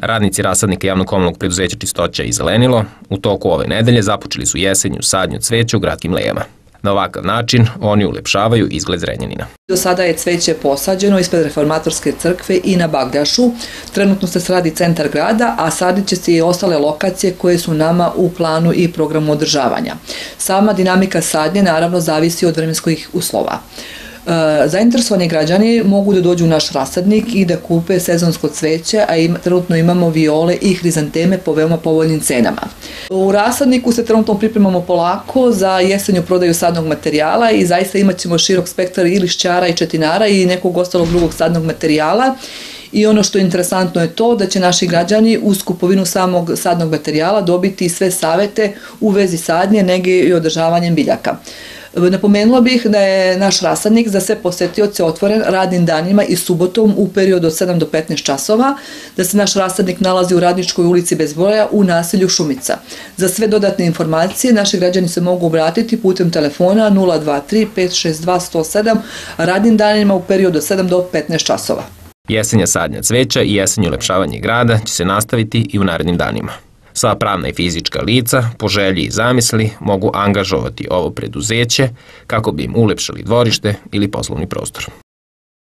Radnici rasadnika javno-komunalnog preduzeća Čistoća i Zelenilo u toku ove nedelje započeli su jesenju sadnju cveća u gradskim lejama. Na ovakav način oni ulepšavaju izgled Zrenjanina. Do sada je cveće posađeno ispred Reformatorske crkve i na Bagljašu. Trenutno se sradi centar grada, a sadit će se i ostale lokacije koje su nama u planu i programu održavanja. Sama dinamika sadnje naravno zavisi od vremenskih uslova. Zainteresovani građani mogu da dođu u naš rasadnik i da kupe sezonsko cveće, a trenutno imamo viole i hrizanteme po veoma povoljnim cenama. U rasadniku se trenutno pripremamo polako za jesenju prodaju sadnog materijala i zaista imat ćemo širok spektar i lišćara i četinara i nekog ostalog drugog sadnog materijala. I ono što je interesantno je to da će naši građani uz kupovinu samog sadnog materijala dobiti sve savete u vezi sadnje, nege i održavanjem biljaka. Napomenula bih da je naš rasadnik za sve posetioce otvoren radnim danima i subotom u periodu od 7 do 15 časova, da se naš rasadnik nalazi u Radničkoj ulici bez broja u naselju Šumica. Za sve dodatne informacije naši građani se mogu obratiti putem telefona 023 562 107 radnim danima u periodu od 7 do 15 časova. Jesenja sadnja cveća i jesenje ulepšavanje grada će se nastaviti i u narednim danima. Sva pravna i fizička lica, po želji i zamisli, mogu angažovati ovo preduzeće kako bi im ulepšali dvorište ili poslovni prostor.